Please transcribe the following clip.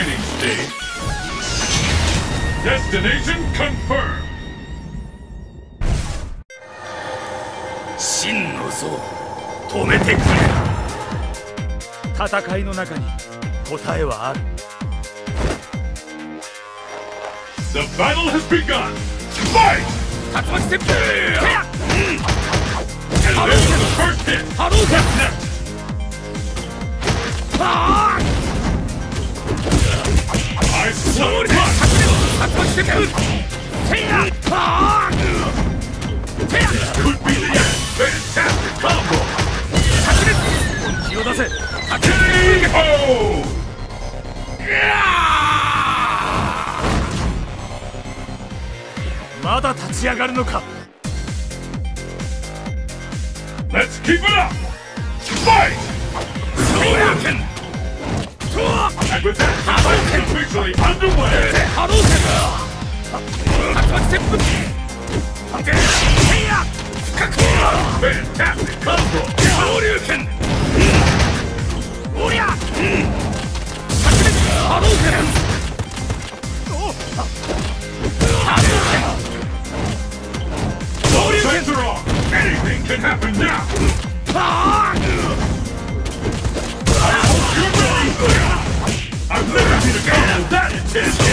Beginning stage. Destination confirmed. 真の像止めてくれ。戦いの中に答えはある。 The battle has begun. Fight! 竜巻旋風。 And this is the first hit. What's next? I smell blood. 竜巻旋風。 Could be the end. Fantastic combo. 気を出せ。 KO! まだ立ち上がるのか。 Let's keep it up. Fight! And with that, the fight is officially underway. 波動拳。竜巻旋風。 Fantastic combo. 昇竜拳。おりゃ。波動拳。 All bets are off. Anything can happen now. I hope you're ready. I've never seen a combo that intense.